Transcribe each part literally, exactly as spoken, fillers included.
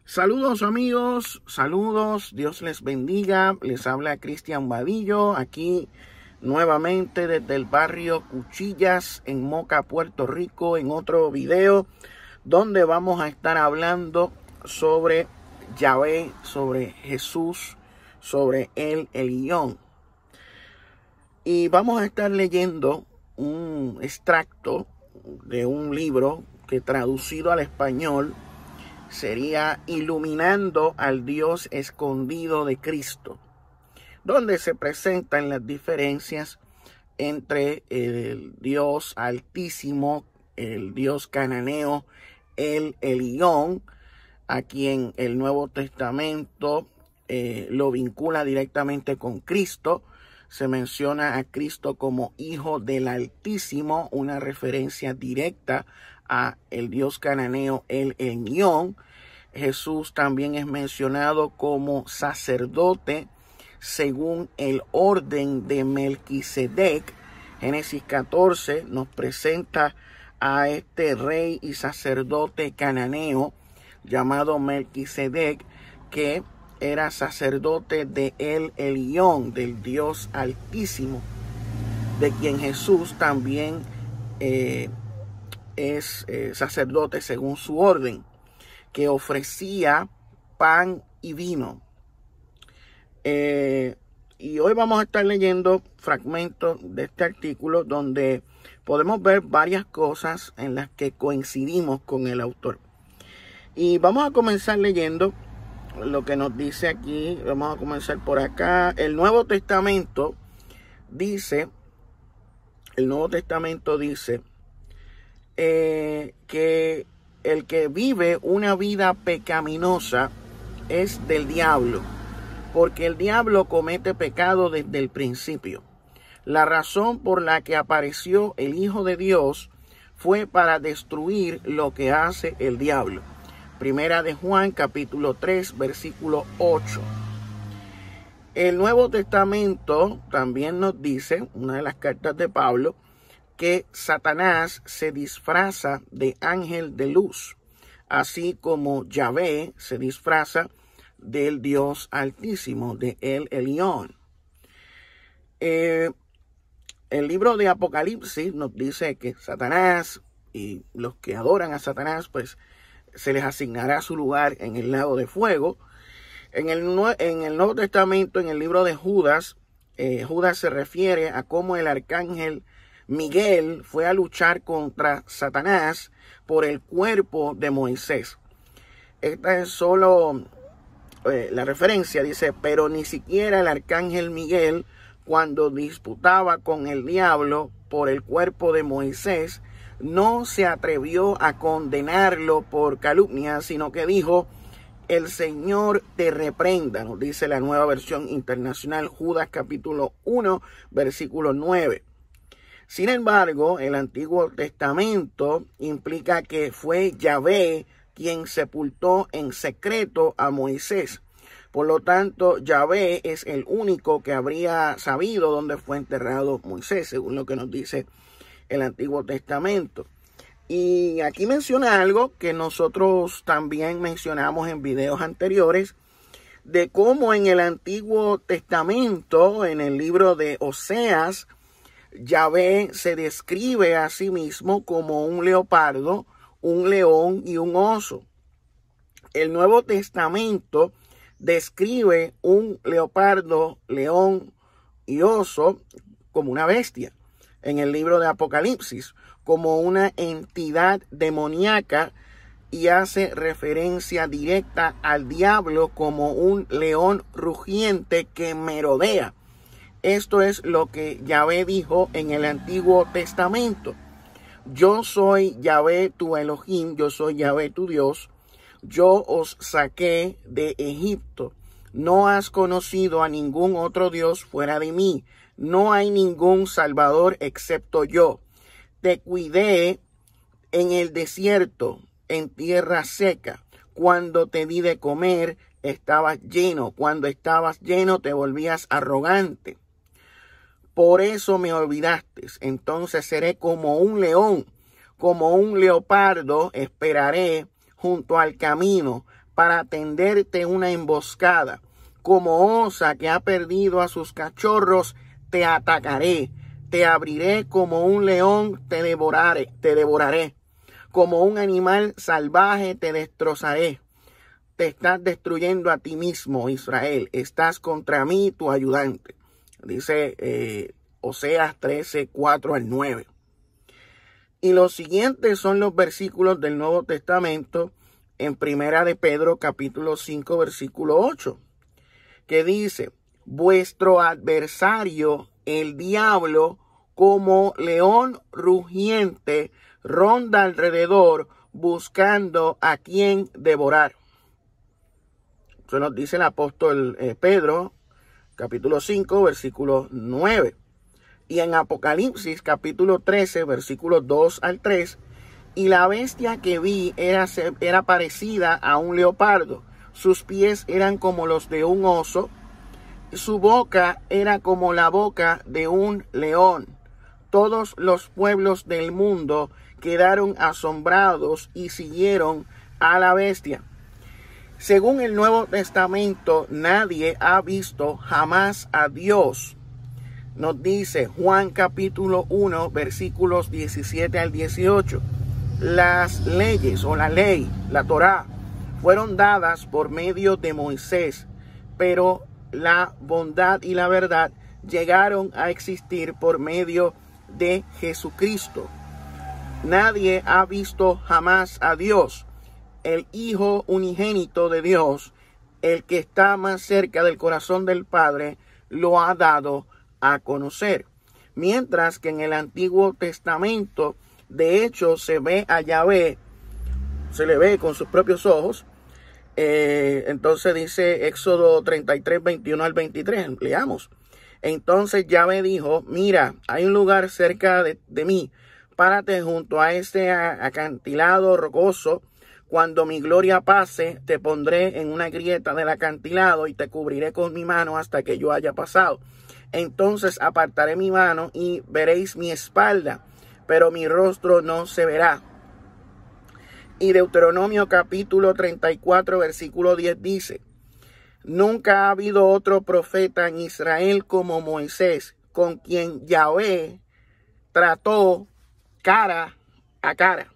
Saludos amigos, saludos, Dios les bendiga, les habla Cristian Vadillo, aquí nuevamente desde el barrio Cuchillas en Moca, Puerto Rico, en otro video donde vamos a estar hablando sobre Yahvé, sobre Jesús, sobre el Elión. Y vamos a estar leyendo un extracto de un libro que traducido al español sería Iluminando al Dios Escondido de Cristo, donde se presentan las diferencias entre el Dios Altísimo, el Dios cananeo, el Elión, a quien el Nuevo Testamento eh, lo vincula directamente con Cristo. Se menciona a Cristo como Hijo del Altísimo, una referencia directa a el Dios cananeo, el Elión. Jesús también es mencionado como sacerdote según el orden de Melquisedec. Génesis catorce nos presenta a este rey y sacerdote cananeo llamado Melquisedec, que era sacerdote de el Elión, del Dios Altísimo, de quien Jesús también eh, es eh, sacerdote según su orden, que ofrecía pan y vino. Eh, y hoy vamos a estar leyendo fragmentos de este artículo donde podemos ver varias cosas en las que coincidimos con el autor. Y vamos a comenzar leyendo lo que nos dice aquí. Vamos a comenzar por acá. El Nuevo Testamento dice, el Nuevo Testamento dice eh, que el que vive una vida pecaminosa es del diablo, porque el diablo comete pecado desde el principio. La razón por la que apareció el Hijo de Dios fue para destruir lo que hace el diablo. Primera de Juan, capítulo tres, versículo ocho. El Nuevo Testamento también nos dice, una de las cartas de Pablo, que Satanás se disfraza de ángel de luz, así como Yahvé se disfraza del Dios Altísimo, de el Elión. Eh, el libro de Apocalipsis nos dice que Satanás y los que adoran a Satanás, pues se les asignará su lugar en el lago de fuego. En el, en el Nuevo Testamento, en el libro de Judas, eh, Judas se refiere a cómo el arcángel Miguel fue a luchar contra Satanás por el cuerpo de Moisés. Esta es solo eh, la referencia, dice, pero ni siquiera el arcángel Miguel, cuando disputaba con el diablo por el cuerpo de Moisés, no se atrevió a condenarlo por calumnia, sino que dijo, el Señor te reprenda, nos dice la Nueva Versión Internacional, Judas capítulo uno, versículo nueve. Sin embargo, el Antiguo Testamento implica que fue Yahvé quien sepultó en secreto a Moisés. Por lo tanto, Yahvé es el único que habría sabido dónde fue enterrado Moisés, según lo que nos dice el Antiguo Testamento. Y aquí menciona algo que nosotros también mencionamos en videos anteriores, de cómo en el Antiguo Testamento, en el libro de Oseas, Yahvé se describe a sí mismo como un leopardo, un león y un oso. El Nuevo Testamento describe un leopardo, león y oso como una bestia. En el libro de Apocalipsis, como una entidad demoníaca, y hace referencia directa al diablo como un león rugiente que merodea. Esto es lo que Yahvé dijo en el Antiguo Testamento. Yo soy Yahvé tu Elohim, yo soy Yahvé tu Dios. Yo os saqué de Egipto. No has conocido a ningún otro Dios fuera de mí. No hay ningún Salvador excepto yo. Te cuidé en el desierto, en tierra seca. Cuando te di de comer, estabas lleno. Cuando estabas lleno, te volvías arrogante. Por eso me olvidaste. Entonces seré como un león, como un leopardo, esperaré junto al camino para tenderte una emboscada. Como osa que ha perdido a sus cachorros, te atacaré. Te abriré como un león, te devoraré, te devoraré. Como un animal salvaje te destrozaré. Te estás destruyendo a ti mismo, Israel. Estás contra mí, tu ayudante. Dice eh, Oseas trece, cuatro al nueve. Y los siguientes son los versículos del Nuevo Testamento en Primera de Pedro, capítulo cinco, versículo ocho, que dice: vuestro adversario, el diablo, como león rugiente, ronda alrededor buscando a quien devorar. Eso nos dice el apóstol eh, Pedro, capítulo cinco, versículo nueve. Y en Apocalipsis, capítulo trece, versículos dos al tres, y la bestia que vi era, era parecida a un leopardo. Sus pies eran como los de un oso. Su boca era como la boca de un león. Todos los pueblos del mundo quedaron asombrados y siguieron a la bestia. Según el Nuevo Testamento, nadie ha visto jamás a Dios. Nos dice Juan capítulo uno, versículos diecisiete al dieciocho. Las leyes o la ley, la Torá, fueron dadas por medio de Moisés, pero la bondad y la verdad llegaron a existir por medio de Jesucristo. Nadie ha visto jamás a Dios. El Hijo unigénito de Dios, el que está más cerca del corazón del Padre, lo ha dado a conocer. Mientras que en el Antiguo Testamento, de hecho, se ve a Yahvé, se le ve con sus propios ojos. Eh, entonces dice Éxodo treinta y tres, veintiuno al veintitrés, leamos. Entonces Yahvé dijo: mira, hay un lugar cerca de, de mí, párate junto a este acantilado rocoso. Cuando mi gloria pase, te pondré en una grieta del acantilado y te cubriré con mi mano hasta que yo haya pasado. Entonces apartaré mi mano y veréis mi espalda, pero mi rostro no se verá. Y Deuteronomio capítulo treinta y cuatro, versículo diez dice: nunca ha habido otro profeta en Israel como Moisés, con quien Yahvé trató cara a cara.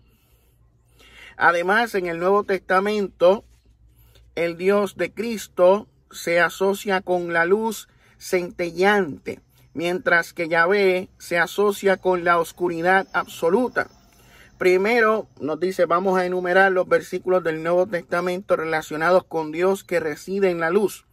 Además, en el Nuevo Testamento, el Dios de Cristo se asocia con la luz centellante, mientras que Yahvé se asocia con la oscuridad absoluta. Primero nos dice, vamos a enumerar los versículos del Nuevo Testamento relacionados con Dios que reside en la luz.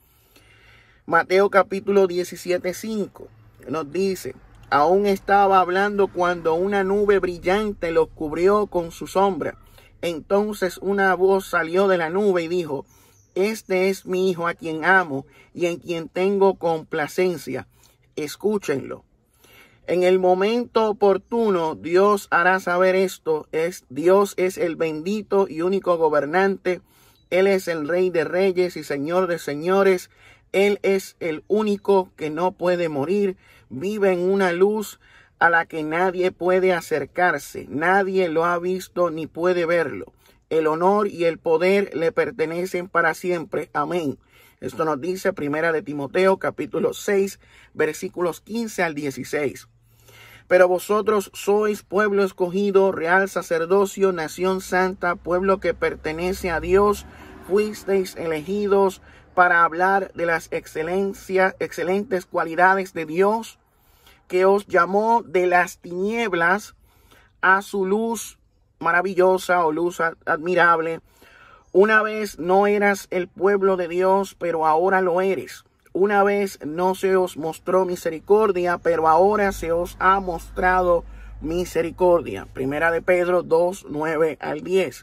Mateo capítulo diecisiete, cinco nos dice: aún estaba hablando cuando una nube brillante los cubrió con su sombra. Entonces una voz salió de la nube y dijo: este es mi hijo a quien amo y en quien tengo complacencia. Escúchenlo. En el momento oportuno, Dios hará saber esto. Es, Dios es el bendito y único gobernante. Él es el Rey de reyes y Señor de señores. Él es el único que no puede morir. Vive en una luz a la que nadie puede acercarse. Nadie lo ha visto ni puede verlo. El honor y el poder le pertenecen para siempre. Amén. Esto nos dice Primera de Timoteo, capítulo seis, versículos quince al dieciséis. Pero vosotros sois pueblo escogido, real sacerdocio, nación santa, pueblo que pertenece a Dios. Fuisteis elegidos para hablar de las excelencias, excelentes cualidades de Dios, que os llamó de las tinieblas a su luz maravillosa o luz admirable. Una vez no eras el pueblo de Dios, pero ahora lo eres. Una vez no se os mostró misericordia, pero ahora se os ha mostrado misericordia. Primera de Pedro dos, nueve al diez.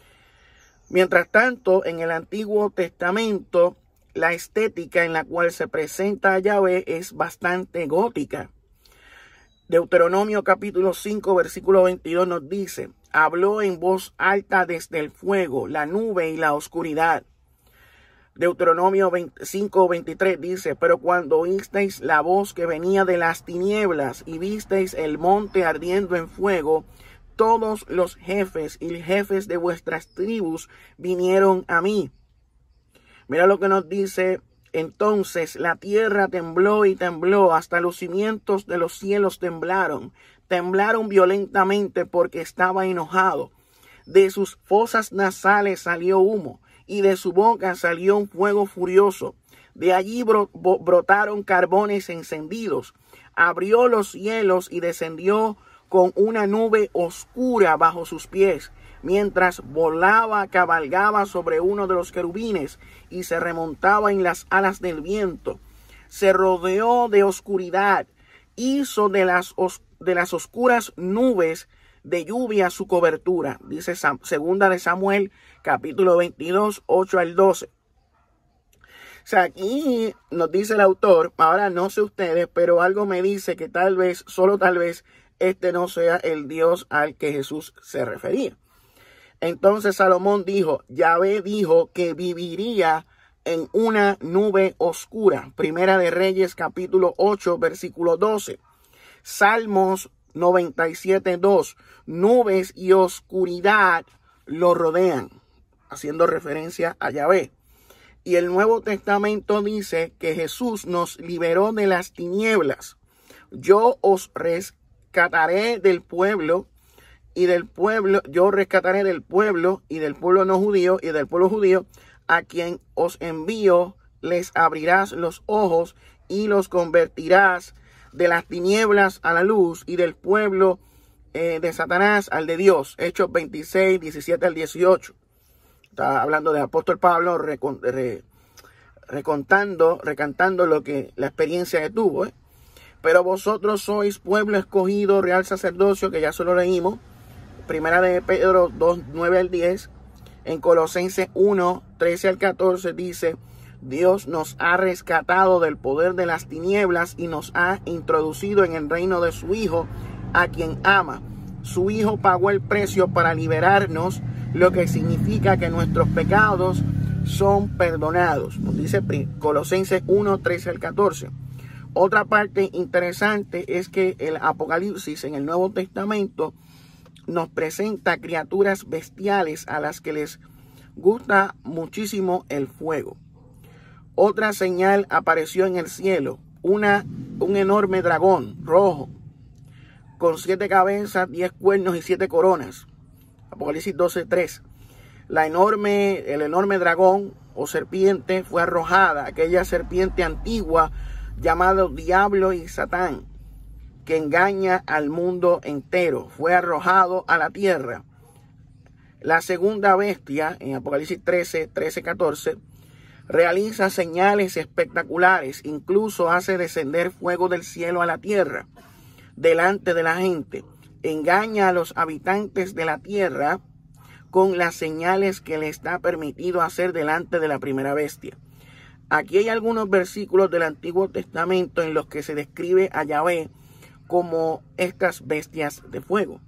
Mientras tanto, en el Antiguo Testamento, la estética en la cual se presenta a Yahvé es bastante gótica. Deuteronomio capítulo cinco, versículo veintidós nos dice: habló en voz alta desde el fuego, la nube y la oscuridad. Deuteronomio cinco, veintitrés dice: pero cuando oísteis la voz que venía de las tinieblas y visteis el monte ardiendo en fuego, todos los jefes y jefes de vuestras tribus vinieron a mí. Mira lo que nos dice: entonces la tierra tembló y tembló, hasta los cimientos de los cielos temblaron. Temblaron violentamente porque estaba enojado. De sus fosas nasales salió humo, y de su boca salió un fuego furioso. De allí bro brotaron carbones encendidos. Abrió los cielos y descendió con una nube oscura bajo sus pies. Mientras volaba, cabalgaba sobre uno de los querubines y se remontaba en las alas del viento. Se rodeó de oscuridad, hizo de las, os de las oscuras nubes de lluvia su cobertura. Dice Sam segunda de Samuel, capítulo veintidós, ocho al doce. O sea, aquí nos dice el autor, ahora no sé ustedes, pero algo me dice que tal vez, solo tal vez, este no sea el Dios al que Jesús se refería. Entonces Salomón dijo, Yahvé dijo que viviría en una nube oscura. Primera de Reyes, capítulo ocho, versículo doce. Salmos noventa y siete, dos. Nubes y oscuridad lo rodean, haciendo referencia a Yahvé. Y el Nuevo Testamento dice que Jesús nos liberó de las tinieblas. Yo os rescataré del pueblo y del pueblo, yo rescataré del pueblo y del pueblo no judío y del pueblo judío, a quien os envío, les abrirás los ojos y los convertirás de las tinieblas a la luz y del pueblo eh, de Satanás al de Dios. Hechos veintiséis, diecisiete al dieciocho. Está hablando del apóstol Pablo recon, re, recontando, recantando lo que la experiencia que tuvo. ¿eh? Pero vosotros sois pueblo escogido, real sacerdocio, que ya se lo leímos. Primera de Pedro dos, nueve al diez. En Colosenses uno, trece al catorce dice: Dios nos ha rescatado del poder de las tinieblas y nos ha introducido en el reino de su Hijo, a quien ama. Su Hijo pagó el precio para liberarnos, lo que significa que nuestros pecados son perdonados. Nos dice Colosenses uno, trece al catorce. Otra parte interesante es que el Apocalipsis en el Nuevo Testamento nos presenta criaturas bestiales a las que les gusta muchísimo el fuego. Otra señal apareció en el cielo, una, un enorme dragón rojo, con siete cabezas, diez cuernos y siete coronas. Apocalipsis doce, tres. La enorme, el enorme dragón o serpiente fue arrojada, aquella serpiente antigua llamada Diablo y Satán, que engaña al mundo entero, fue arrojado a la tierra. La segunda bestia, en Apocalipsis trece, trece, catorce, realiza señales espectaculares, incluso hace descender fuego del cielo a la tierra, delante de la gente. Engaña a los habitantes de la tierra con las señales que le está permitido hacer delante de la primera bestia. Aquí hay algunos versículos del Antiguo Testamento en los que se describe a Yahvé como estas bestias de fuego.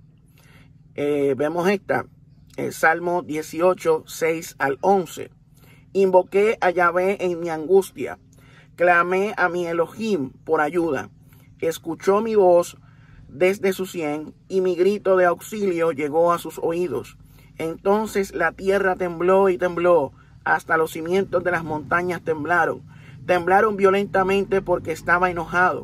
Eh, vemos esta, el Salmo dieciocho, seis al once. Invoqué a Yahvé en mi angustia, clamé a mi Elohim por ayuda. Escuchó mi voz desde su cien y mi grito de auxilio llegó a sus oídos. Entonces la tierra tembló y tembló, hasta los cimientos de las montañas temblaron. Temblaron violentamente porque estaba enojado.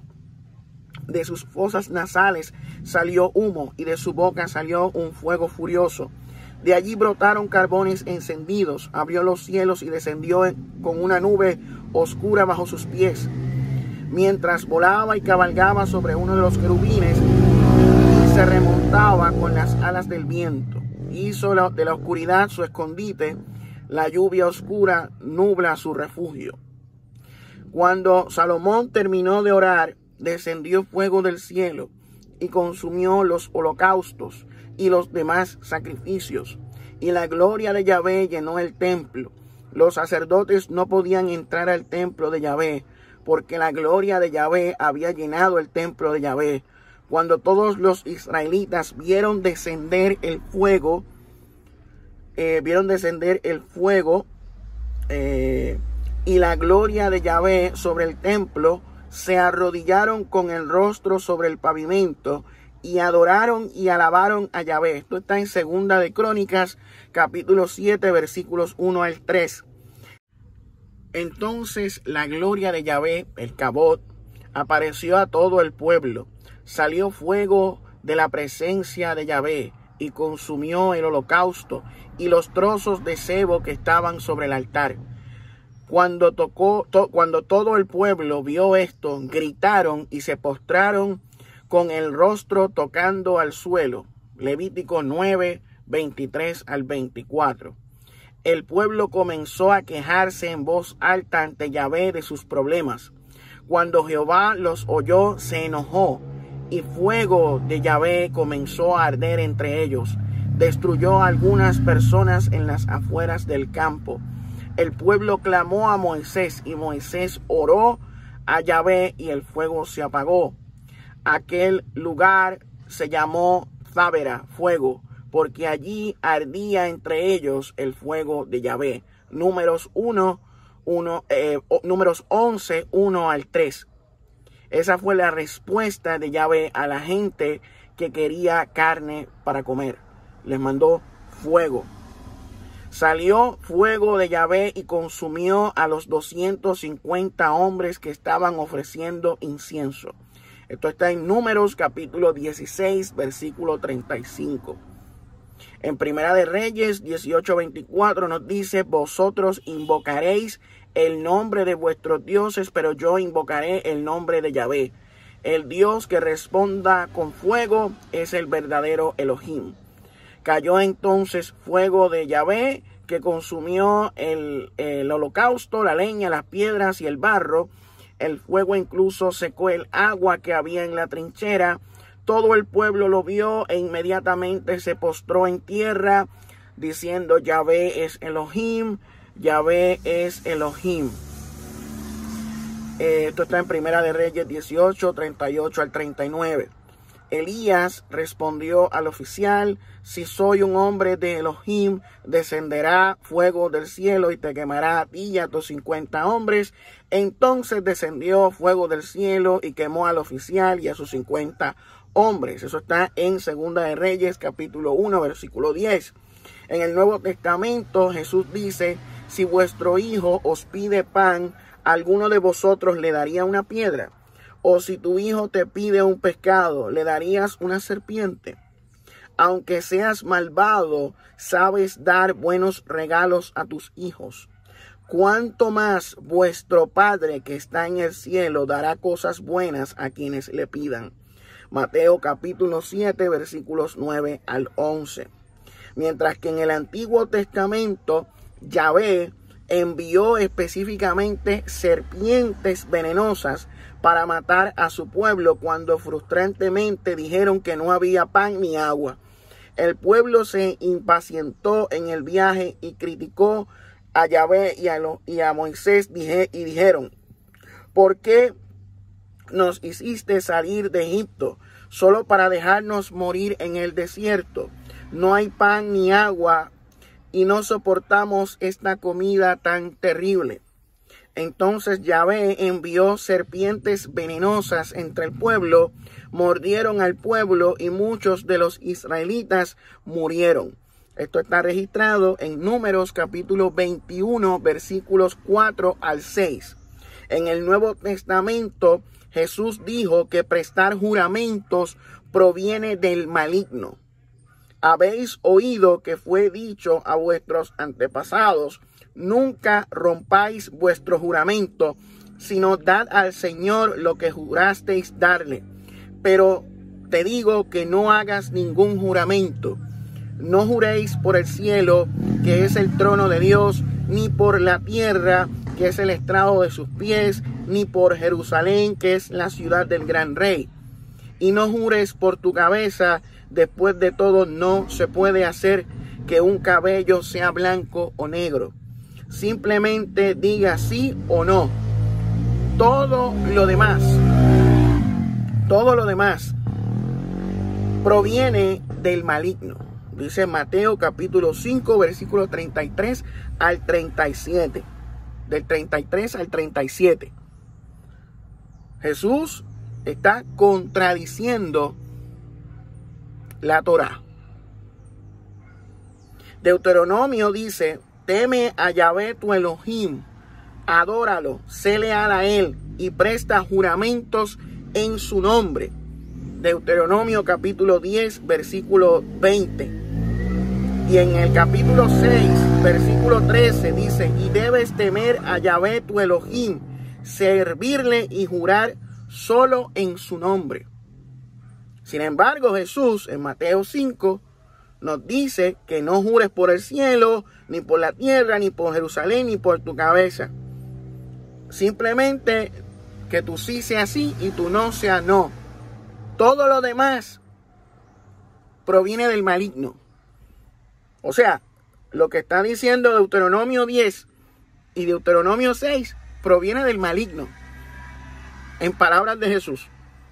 De sus fosas nasales salió humo y de su boca salió un fuego furioso. De allí brotaron carbones encendidos. Abrió los cielos y descendió con una nube oscura bajo sus pies. Mientras volaba y cabalgaba sobre uno de los querubines y se remontaba con las alas del viento. Hizo de la oscuridad su escondite. La lluvia oscura nubla su refugio. Cuando Salomón terminó de orar, descendió fuego del cielo y consumió los holocaustos y los demás sacrificios. Y la gloria de Yahvé llenó el templo. Los sacerdotes no podían entrar al templo de Yahvé, porque la gloria de Yahvé había llenado el templo de Yahvé. Cuando todos los israelitas vieron descender el fuego, eh, vieron descender el fuego eh, y la gloria de Yahvé sobre el templo, se arrodillaron con el rostro sobre el pavimento y adoraron y alabaron a Yahvé. Esto está en Segunda de Crónicas, capítulo siete, versículos uno al tres. Entonces la gloria de Yahvé, el Cabot, apareció a todo el pueblo. Salió fuego de la presencia de Yahvé y consumió el holocausto y los trozos de sebo que estaban sobre el altar. Cuando tocó, to, cuando todo el pueblo vio esto, gritaron y se postraron con el rostro tocando al suelo. Levítico nueve, veintitrés al veinticuatro. El pueblo comenzó a quejarse en voz alta ante Yahvé de sus problemas. Cuando Jehová los oyó, se enojó, y fuego de Yahvé comenzó a arder entre ellos. Destruyó a algunas personas en las afueras del campo. El pueblo clamó a Moisés, y Moisés oró a Yahvé, y el fuego se apagó. Aquel lugar se llamó Tábera, fuego, porque allí ardía entre ellos el fuego de Yahvé. Números uno, uno, eh, números once, uno al tres. Esa fue la respuesta de Yahvé a la gente que quería carne para comer. Les mandó fuego. Salió fuego de Yahvé y consumió a los doscientos cincuenta hombres que estaban ofreciendo incienso. Esto está en Números capítulo dieciséis, versículo treinta y cinco. En Primera de Reyes dieciocho, veinticuatro nos dice: vosotros invocaréis el nombre de vuestros dioses, pero yo invocaré el nombre de Yahvé. El Dios que responda con fuego es el verdadero Elohim. Cayó entonces fuego de Yahvé que consumió el, el holocausto, la leña, las piedras y el barro. El fuego incluso secó el agua que había en la trinchera. Todo el pueblo lo vio e inmediatamente se postró en tierra, diciendo: Yahvé es Elohim, Yahvé es Elohim. Eh, esto está en Primera de Reyes dieciocho, treinta y ocho al treinta y nueve. Elías respondió al oficial: si soy un hombre de Elohim, descenderá fuego del cielo y te quemará a ti y a tus cincuenta hombres. Entonces descendió fuego del cielo y quemó al oficial y a sus cincuenta hombres. Eso está en Segunda de Reyes, capítulo uno, versículo diez. En el Nuevo Testamento, Jesús dice: si vuestro hijo os pide pan, ¿alguno de vosotros le daría una piedra? O si tu hijo te pide un pescado, ¿le darías una serpiente? Aunque seas malvado, sabes dar buenos regalos a tus hijos. ¿Cuánto más vuestro Padre que está en el cielo dará cosas buenas a quienes le pidan? Mateo capítulo siete, versículos nueve al once. Mientras que en el Antiguo Testamento, Yahvé envió específicamente serpientes venenosas para matar a su pueblo cuando frustrantemente dijeron que no había pan ni agua. El pueblo se impacientó en el viaje y criticó a Yahvé y a, lo, y a Moisés dije, y dijeron: ¿por qué nos hiciste salir de Egipto solo para dejarnos morir en el desierto? No hay pan ni agua y no soportamos esta comida tan terrible. Entonces Yahvé envió serpientes venenosas entre el pueblo, mordieron al pueblo y muchos de los israelitas murieron. Esto está registrado en Números capítulo veintiuno, versículos cuatro al seis. En el Nuevo Testamento, Jesús dijo que prestar juramentos proviene del maligno. Habéis oído que fue dicho a vuestros antepasados: nunca rompáis vuestro juramento, sino dad al Señor lo que jurasteis darle. Pero te digo que no hagas ningún juramento. No juréis por el cielo, que es el trono de Dios, ni por la tierra, que es el estrado de sus pies, ni por Jerusalén, que es la ciudad del gran rey. Y no jures por tu cabeza. Después de todo, no se puede hacer que un cabello sea blanco o negro. Simplemente diga sí o no. Todo lo demás, todo lo demás proviene del maligno. Dice Mateo capítulo cinco, versículos treinta y tres al treinta y siete. Del treinta y tres al treinta y siete. Jesús está contradiciendo la Torá. Deuteronomio dice: teme a Yahvé tu Elohim, adóralo, sé leal a él y presta juramentos en su nombre. Deuteronomio capítulo diez, versículo veinte. Y en el capítulo seis, versículo trece dice, y debes temer a Yahvé tu Elohim, servirle y jurar solo en su nombre. Sin embargo, Jesús en Mateo cinco nos dice que no jures por el cielo, ni por la tierra, ni por Jerusalén, ni por tu cabeza. Simplemente que tu sí sea sí y tu no sea no. Todo lo demás proviene del maligno. O sea, lo que está diciendo Deuteronomio diez y Deuteronomio seis proviene del maligno. En palabras de Jesús.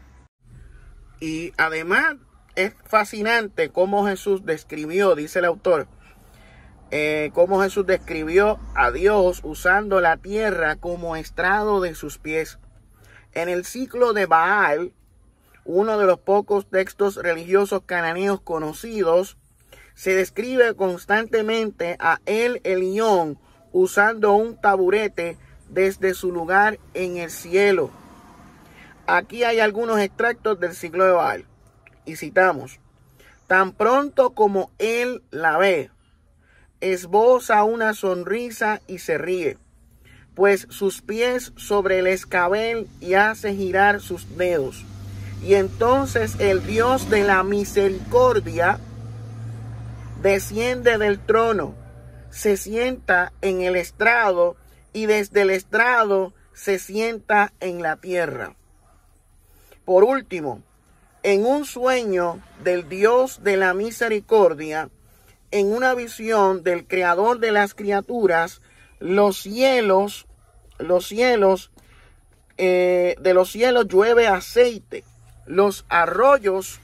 Y además es fascinante cómo Jesús describió, dice el autor, eh, cómo Jesús describió a Dios usando la tierra como estrado de sus pies. En el ciclo de Baal, uno de los pocos textos religiosos cananeos conocidos, se describe constantemente a El Elyon usando un taburete desde su lugar en el cielo. Aquí hay algunos extractos del ciclo de Baal. Y citamos: tan pronto como él la ve, esboza una sonrisa y se ríe, pues sus pies sobre el escabel y hace girar sus dedos. Y entonces el Dios de la misericordia desciende del trono, se sienta en el estrado y desde el estrado se sienta en la tierra. Por último, en un sueño del Dios de la misericordia, en una visión del Creador de las criaturas, los cielos, los cielos, eh, de los cielos llueve aceite, los arroyos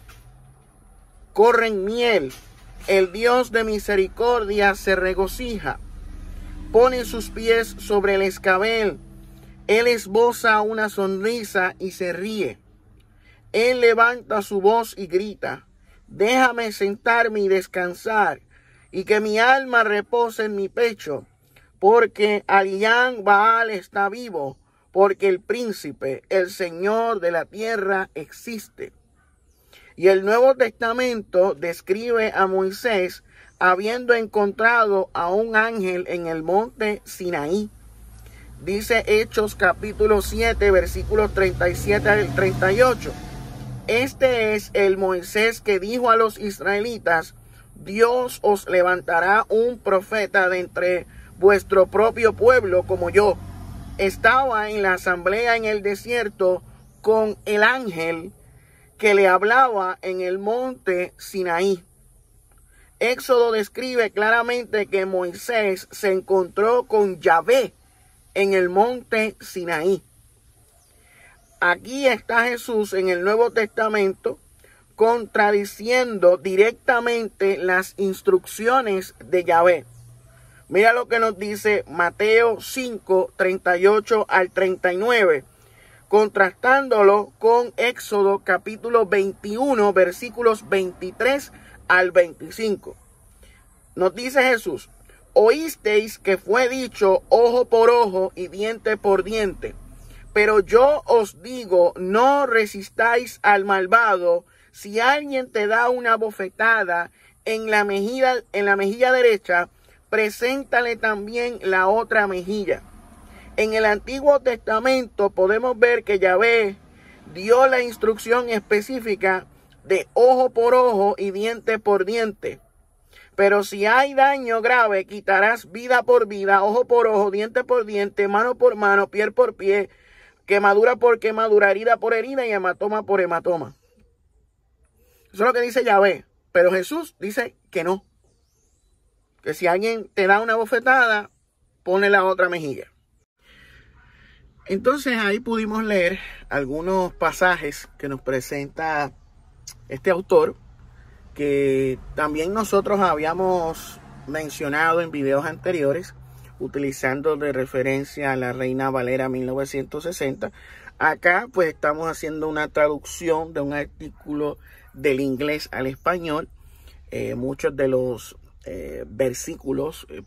corren miel, el Dios de misericordia se regocija, pone sus pies sobre el escabel, él esboza una sonrisa y se ríe. Él levanta su voz y grita: déjame sentarme y descansar, y que mi alma repose en mi pecho, porque Alián Baal está vivo, porque el príncipe, el Señor de la tierra, existe. Y el Nuevo Testamento describe a Moisés habiendo encontrado a un ángel en el monte Sinaí. Dice Hechos capítulo siete, versículos treinta y siete al treinta y ocho. Este es el Moisés que dijo a los israelitas: Dios os levantará un profeta de entre vuestro propio pueblo como yo. Estaba en la asamblea en el desierto con el ángel que le hablaba en el monte Sinaí. Éxodo describe claramente que Moisés se encontró con Yahvé en el monte Sinaí. Aquí está Jesús en el Nuevo Testamento contradiciendo directamente las instrucciones de Yahvé. Mira lo que nos dice Mateo cinco, treinta y ocho al treinta y nueve, contrastándolo con Éxodo capítulo veintiuno, versículos veintitrés al veinticinco. Nos dice Jesús: oísteis que fue dicho ojo por ojo y diente por diente. Pero yo os digo, no resistáis al malvado. Si alguien te da una bofetada en la mejilla, en la mejilla derecha, preséntale también la otra mejilla. En el Antiguo Testamento podemos ver que Yahvé dio la instrucción específica de ojo por ojo y diente por diente. Pero si hay daño grave, quitarás vida por vida, ojo por ojo, diente por diente, mano por mano, pie por pie, quemadura por quemadura, herida por herida y hematoma por hematoma. Eso es lo que dice Yahvé. Pero Jesús dice que no. Que si alguien te da una bofetada, pone la otra mejilla. Entonces ahí pudimos leer algunos pasajes que nos presenta este autor, que también nosotros habíamos mencionado en videos anteriores, utilizando de referencia a la Reina Valera mil novecientos sesenta. Acá pues estamos haciendo una traducción de un artículo del inglés al español. Eh, muchos de los eh, versículos eh, pues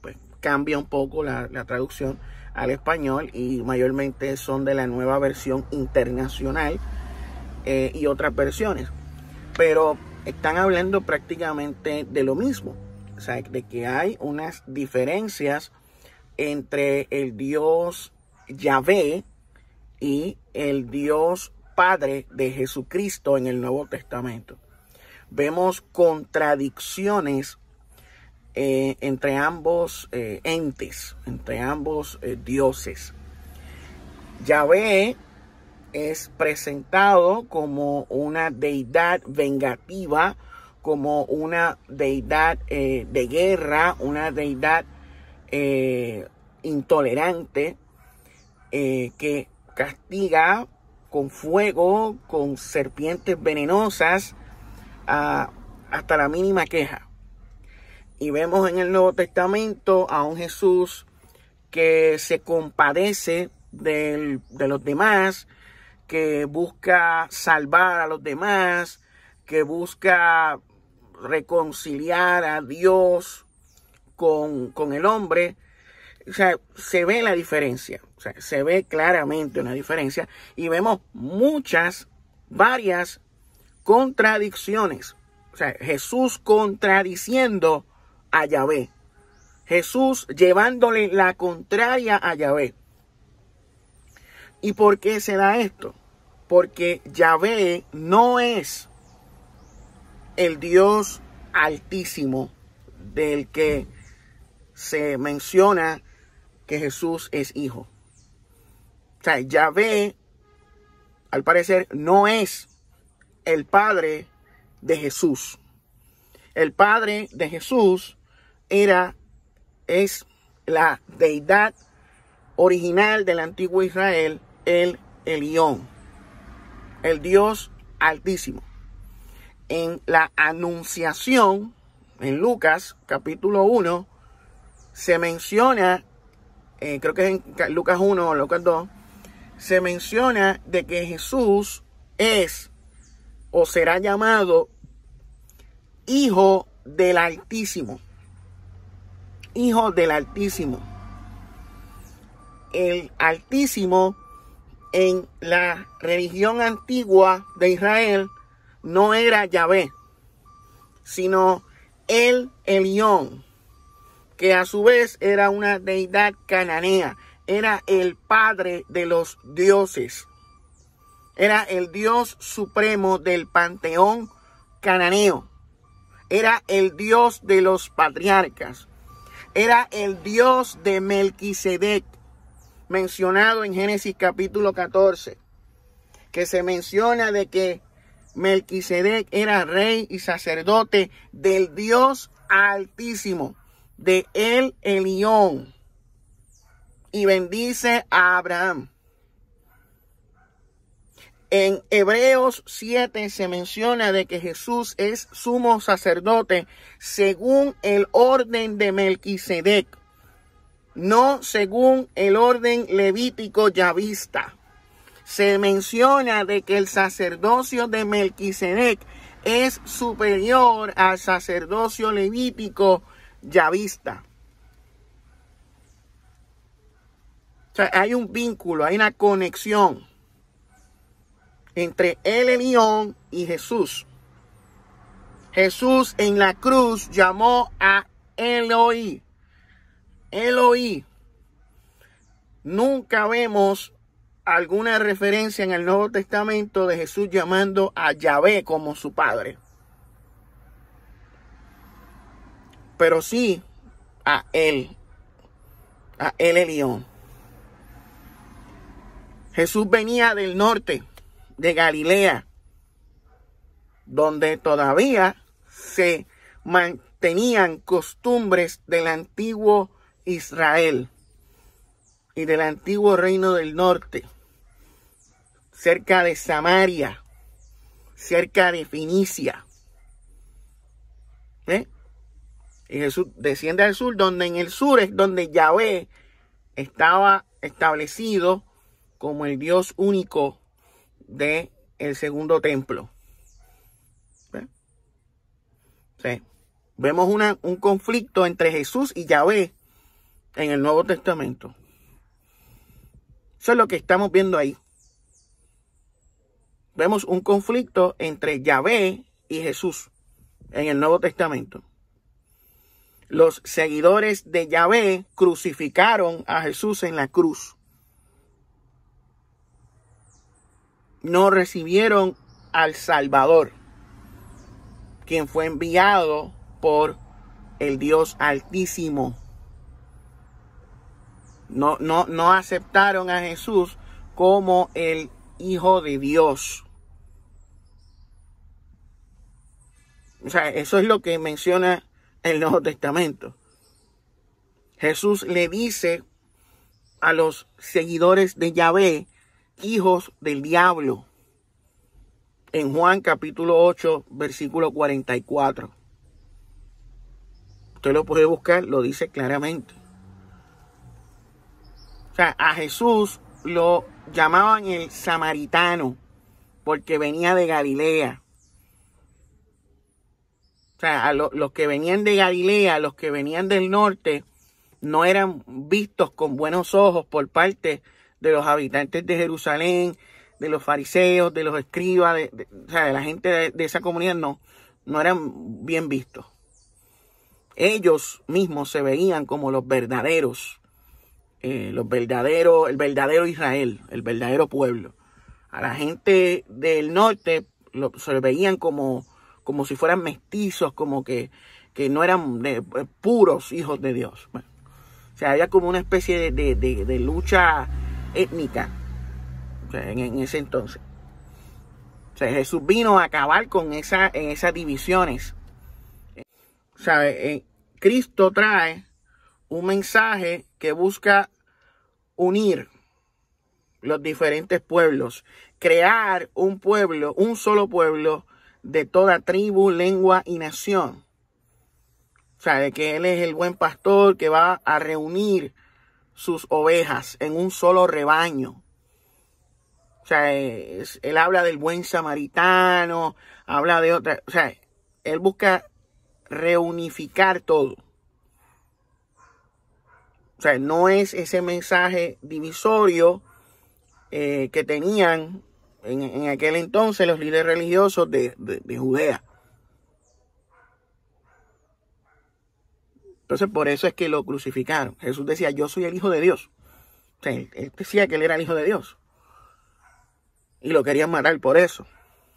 cambia un poco la, la traducción al español y mayormente son de la nueva versión internacional eh, y otras versiones. Pero están hablando prácticamente de lo mismo. O sea, de que hay unas diferencias entre el Dios Yahvé y el Dios Padre de Jesucristo en el Nuevo Testamento. Vemos contradicciones eh, entre ambos eh, entes, entre ambos eh, dioses. Yahvé es presentado como una deidad vengativa, como una deidad eh, de guerra, una deidad eh, intolerante, eh, que castiga con fuego, con serpientes venenosas, uh, hasta la mínima queja. Y vemos en el Nuevo Testamento a un Jesús que se compadece del, de los demás, que busca salvar a los demás, que busca reconciliar a Dios con, con el hombre. O sea, se ve la diferencia, o sea, se ve claramente una diferencia y vemos muchas, varias contradicciones. O sea, Jesús contradiciendo a Yahvé, Jesús llevándole la contraria a Yahvé. ¿Y por qué se da esto? Porque Yahvé no es el Dios altísimo del que se menciona que Jesús es hijo. O sea, Yahvé, al parecer, no es el Padre de Jesús. El Padre de Jesús era, es la deidad original del antiguo Israel, el Elión, el Dios altísimo. En la Anunciación, en Lucas capítulo uno, se menciona, eh, creo que es en Lucas uno o Lucas dos, se menciona de que Jesús es o será llamado Hijo del Altísimo. Hijo del Altísimo. El Altísimo en la religión antigua de Israel no era Yahvé, sino el Elión, que a su vez era una deidad cananea, era el padre de los dioses, era el Dios supremo del panteón cananeo, era el Dios de los patriarcas, era el Dios de Melquisedec, mencionado en Génesis capítulo catorce, que se menciona de que Melquisedec era rey y sacerdote del Dios Altísimo, de el Elión, y bendice a Abraham. En Hebreos siete se menciona de que Jesús es sumo sacerdote según el orden de Melquisedec, no según el orden levítico yavista. Se menciona de que el sacerdocio de Melquisedec es superior al sacerdocio levítico yavista. O sea, hay un vínculo, hay una conexión entre el Elión y Jesús. Jesús en la cruz llamó a Eloí. Eloí. Nunca vemos alguna referencia en el Nuevo Testamento de Jesús llamando a Yahvé como su padre. Pero sí a él, a el Elión. Jesús venía del norte, de Galilea, donde todavía se mantenían costumbres del antiguo Israel y del antiguo reino del norte, cerca de Samaria, cerca de Fenicia. ¿Eh? Y Jesús desciende al sur, donde en el sur es donde Yahvé estaba establecido como el Dios único de el segundo templo. ¿Eh? Sí. Vemos una, un conflicto entre Jesús y Yahvé en el Nuevo Testamento. Eso es lo que estamos viendo ahí. Vemos un conflicto entre Yahvé y Jesús en el Nuevo Testamento. Los seguidores de Yahvé crucificaron a Jesús en la cruz. No recibieron al Salvador, quien fue enviado por el Dios Altísimo. No, no, no aceptaron a Jesús como el Hijo de Dios. O sea, eso es lo que menciona el Nuevo Testamento. Jesús le dice a los seguidores de Yahvé, hijos del diablo, en Juan capítulo ocho, versículo cuarenta y cuatro. Usted lo puede buscar, lo dice claramente. O sea, a Jesús lo llamaban el samaritano porque venía de Galilea. O sea, a lo, los que venían de Galilea, los que venían del norte, no eran vistos con buenos ojos por parte de los habitantes de Jerusalén, de los fariseos, de los escribas, de, de, o sea, de la gente de, de esa comunidad, no, no eran bien vistos. Ellos mismos se veían como los verdaderos. Eh, los verdaderos, el verdadero Israel, el verdadero pueblo. A la gente del norte lo, se le veían como, como si fueran mestizos, como que, que no eran de, de, puros hijos de Dios. Bueno, o sea, había como una especie de, de, de, de lucha étnica, o sea, en, en ese entonces. O sea, Jesús vino a acabar con esa, en esas divisiones. O sea, eh, Cristo trae un mensaje que busca unir los diferentes pueblos, crear un pueblo, un solo pueblo de toda tribu, lengua y nación. O sea, de que Él es el buen pastor que va a reunir sus ovejas en un solo rebaño. O sea, es, Él habla del buen samaritano, habla de otra, o sea, Él busca reunificar todo. O sea, no es ese mensaje divisorio eh, que tenían en, en aquel entonces los líderes religiosos de, de, de Judea. Entonces, por eso es que lo crucificaron. Jesús decía, yo soy el Hijo de Dios. O sea, él, él decía que él era el Hijo de Dios. Y lo querían matar por eso.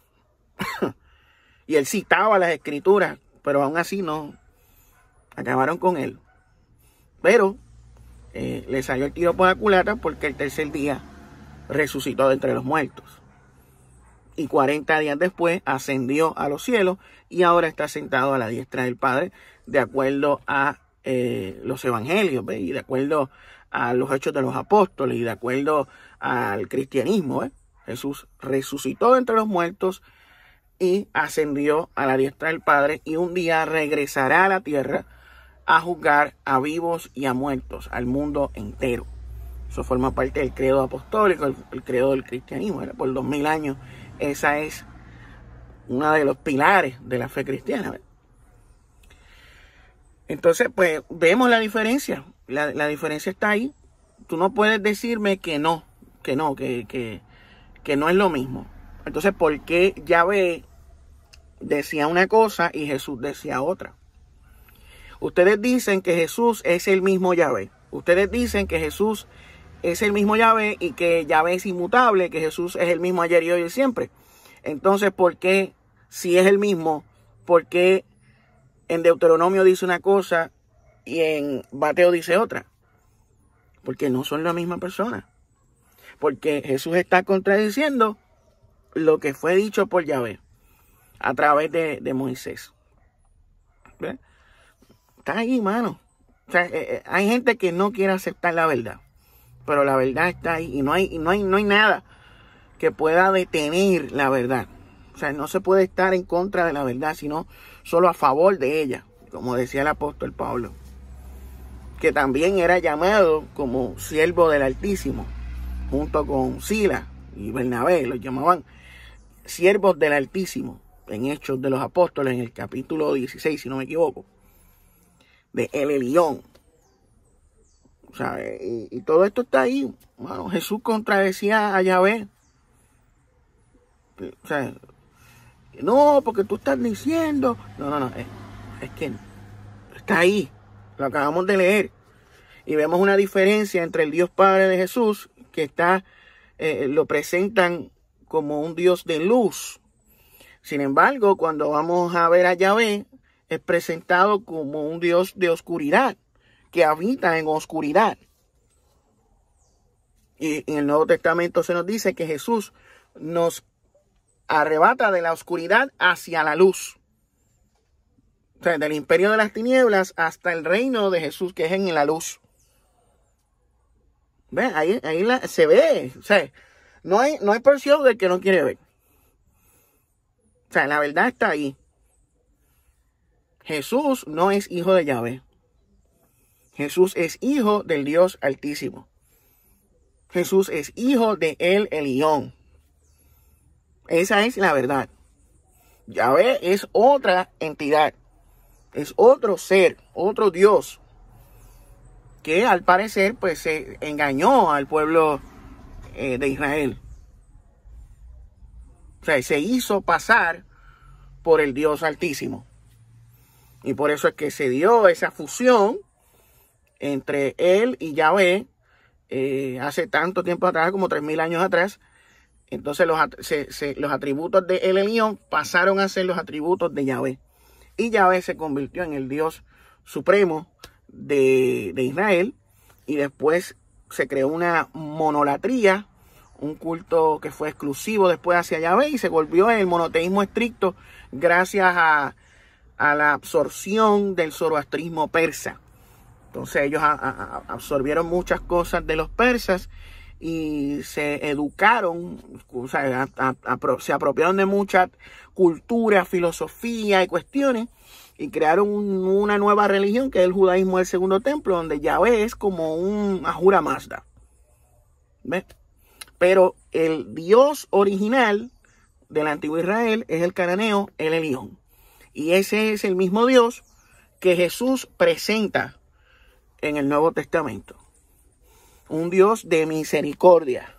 Y él citaba las Escrituras, pero aún así no acabaron con él. Pero Eh, le salió el tiro por la culata porque el tercer día resucitó de entre los muertos. Y cuarenta días después ascendió a los cielos y ahora está sentado a la diestra del Padre, de acuerdo a eh, los evangelios, ¿ve? Y de acuerdo a los hechos de los apóstoles y de acuerdo al cristianismo. ¿Ve? Jesús resucitó de entre los muertos y ascendió a la diestra del Padre y un día regresará a la tierra a juzgar a vivos y a muertos, al mundo entero. Eso forma parte del credo apostólico, el, el credo del cristianismo. ¿Verdad? Por dos mil años, esa es una de los pilares de la fe cristiana. ¿Verdad? Entonces, pues, vemos la diferencia. La, la diferencia está ahí. Tú no puedes decirme que no, que no, que, que, que no es lo mismo. Entonces, ¿por qué Yahvé decía una cosa y Jesús decía otra? Ustedes dicen que Jesús es el mismo Yahvé. Ustedes dicen que Jesús es el mismo Yahvé y que Yahvé es inmutable, que Jesús es el mismo ayer y hoy y siempre. Entonces, ¿por qué, si es el mismo, por qué en Deuteronomio dice una cosa y en Mateo dice otra? Porque no son la misma persona. Porque Jesús está contradiciendo lo que fue dicho por Yahvé a través de, de Moisés. ¿Ve? Está ahí, mano. O sea, eh, hay gente que no quiere aceptar la verdad, pero la verdad está ahí y no hay, y no hay, no hay nada que pueda detener la verdad. O sea, no se puede estar en contra de la verdad, sino solo a favor de ella, como decía el apóstol Pablo, que también era llamado como siervo del Altísimo, junto con Sila y Bernabé, los llamaban siervos del Altísimo, en Hechos de los Apóstoles, en el capítulo dieciséis, si no me equivoco, de El Elión. O sea, y, y todo esto está ahí. Bueno, Jesús contradecía a Yahvé. O sea, no, porque tú estás diciendo. No, no, no. Es, es que está ahí. Lo acabamos de leer. Y vemos una diferencia entre el Dios Padre de Jesús, que está, eh, lo presentan como un Dios de luz. Sin embargo, cuando vamos a ver a Yahvé, es presentado como un Dios de oscuridad, que habita en oscuridad. Y en el Nuevo Testamento se nos dice que Jesús nos arrebata de la oscuridad hacia la luz. O sea, del imperio de las tinieblas hasta el reino de Jesús, que es en la luz. ¿Ve? Ahí, ahí la, se ve. O sea, no hay, no hay porción del que no quiere ver. O sea, la verdad está ahí. Jesús no es hijo de Yahvé. Jesús es hijo del Dios Altísimo. Jesús es hijo de El Elión. Esa es la verdad. Yahvé es otra entidad. Es otro ser, otro Dios, que al parecer pues se engañó al pueblo eh, de Israel. O sea, se hizo pasar por el Dios Altísimo. Y por eso es que se dio esa fusión entre él y Yahvé eh, hace tanto tiempo atrás, como tres mil años atrás. Entonces los, se, se, los atributos de El Elión pasaron a ser los atributos de Yahvé. Y Yahvé se convirtió en el Dios supremo de, de Israel. Y después se creó una monolatría, un culto que fue exclusivo después hacia Yahvé. Y se volvió el monoteísmo estricto gracias a, a la absorción del zoroastrismo persa. Entonces ellos a, a, absorbieron muchas cosas de los persas y se educaron, o sea, a, a, a, se apropiaron de mucha cultura, filosofía y cuestiones y crearon un, una nueva religión que es el judaísmo del segundo templo, donde Yahvé es como un Ahura Mazda. ¿Ves? Pero el Dios original del antiguo Israel es el cananeo El Elión. Y ese es el mismo Dios que Jesús presenta en el Nuevo Testamento. Un Dios de misericordia.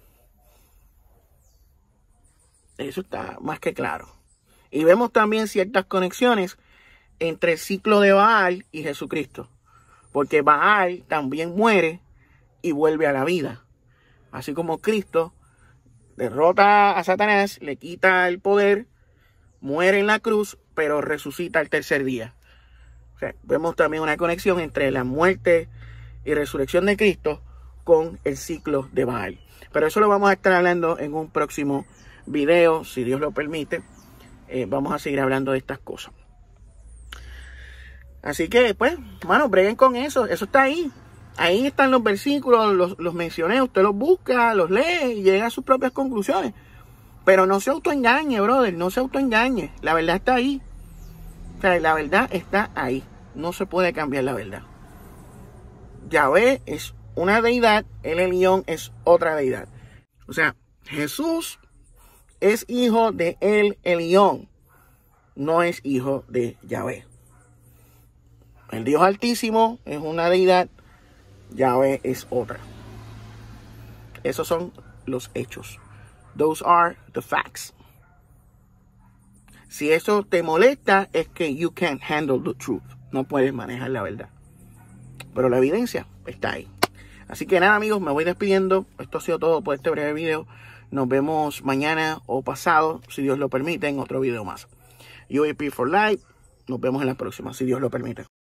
Eso está más que claro. Y vemos también ciertas conexiones entre el ciclo de Baal y Jesucristo. Porque Baal también muere y vuelve a la vida. Así como Cristo derrota a Satanás, le quita el poder, muere en la cruz, pero resucita el tercer día. O sea, vemos también una conexión entre la muerte y resurrección de Cristo con el ciclo de Baal. Pero eso lo vamos a estar hablando en un próximo video, si Dios lo permite. Eh, vamos a seguir hablando de estas cosas. Así que, pues, hermano, breguen con eso. Eso está ahí. Ahí están los versículos, los, los mencioné. Usted los busca, los lee y llega a sus propias conclusiones. Pero no se autoengañe, brother. No se autoengañe. La verdad está ahí. O sea, la verdad está ahí. No se puede cambiar la verdad. Yahvé es una deidad, El Elión es otra deidad. O sea, Jesús es hijo de El Elión, no es hijo de Yahvé. El Dios Altísimo es una deidad, Yahvé es otra. Esos son los hechos. Those are the facts. Si eso te molesta, es que you can't handle the truth. No puedes manejar la verdad. Pero la evidencia está ahí. Así que nada, amigos, me voy despidiendo. Esto ha sido todo por este breve video. Nos vemos mañana o pasado, si Dios lo permite, en otro video más. U A P for Life. Nos vemos en la próxima, si Dios lo permite.